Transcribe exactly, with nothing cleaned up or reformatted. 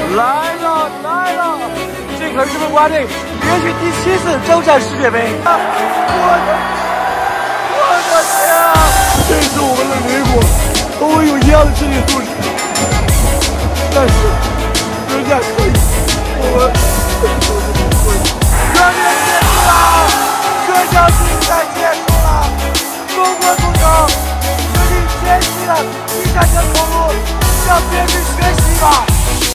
来了来了，这可是日本国家队连续第七次征战世界杯。啊、我的我的天啊！这是我们的邻国，和我有一样的身体素质，但是人家可以，我们不会。热烈结束了，这场比赛结束了，中国足球决定前期的第三条道路向别人学习吧。